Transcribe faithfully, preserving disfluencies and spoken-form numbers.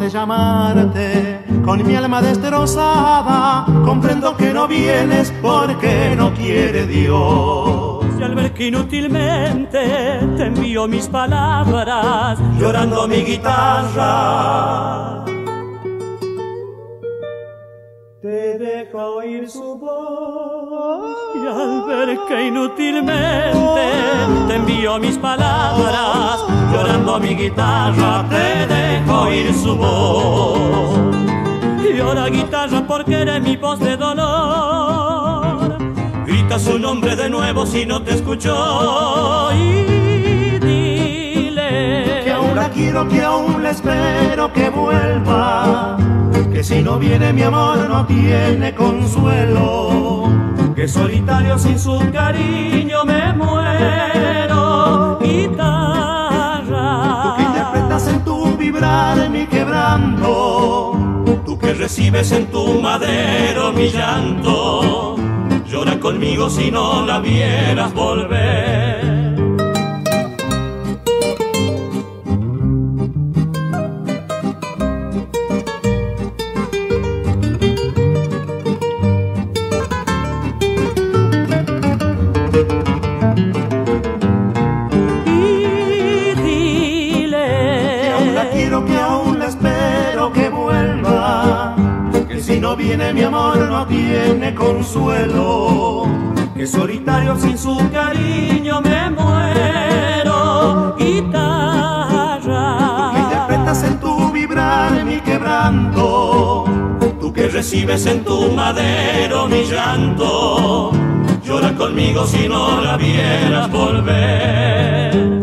de llamarte, con mi alma destrozada, comprendo que no vienes porque no quiere Dios. Y al ver que inútilmente te envío mis palabras, llorando mi guitarra, te deja oír su voz. Y al ver que inútilmente te envío mis palabras, llorando mi guitarra, te dejo oír su voz. Y ahora guitarra, porque eres mi voz de dolor, grita su nombre de nuevo si no te escuchó. Y dile que aún la quiero, que aún la espero que vuelva, que si no viene mi amor no tiene consuelo, que solitario sin su cariño me muero. Guitarra, tú que interpretas en tu vibrar mi quebranto, tú que recibes en tu madero mi llanto, llora conmigo si no la vieras volver. Que aún la espero que vuelva, que si no viene mi amor no tiene consuelo, que solitario sin su cariño me muero. Guitarra, tú que interpretas en tu vibrar mi quebranto, tú que recibes en tu madero mi llanto, llora conmigo si no la vieras volver.